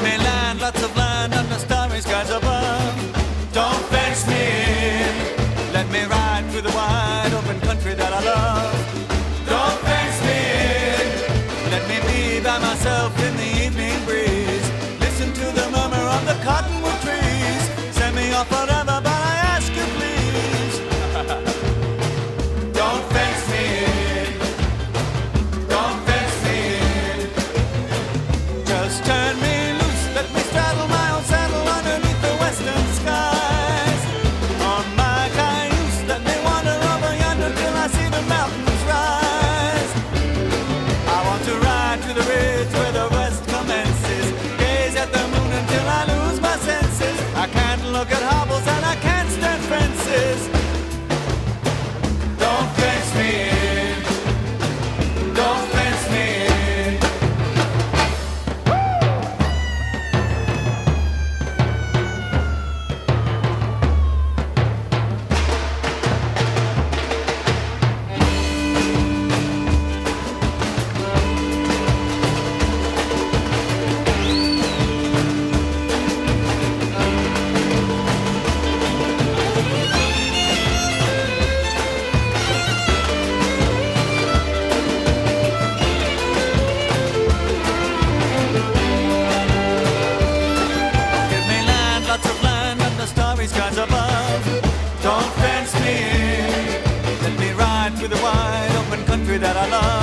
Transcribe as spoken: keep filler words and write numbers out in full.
me land, lots of land under starry skies above. Don't fence me in. Let me ride through the wide open country that I love. Don't fence me in. Let me be by myself in the evening breeze. Listen to the murmur of the cottonwood trees. Send me off forever, but I ask you please. Don't fence me in. Don't fence me in. Just turn me loose, let me straddle my own saddle underneath the western skies. On my cayuse, let me wander over yonder till I see the mountains rise. I want to ride to the ridge where the west commences. Gaze at the moon until I lose my senses. I can't look at hobbles and I can't stand fences. Don't fence me in. Don't fence me in. Give me land, lots of land under starry skies above. Don't fence me in. Let me ride through the wide open country that I love.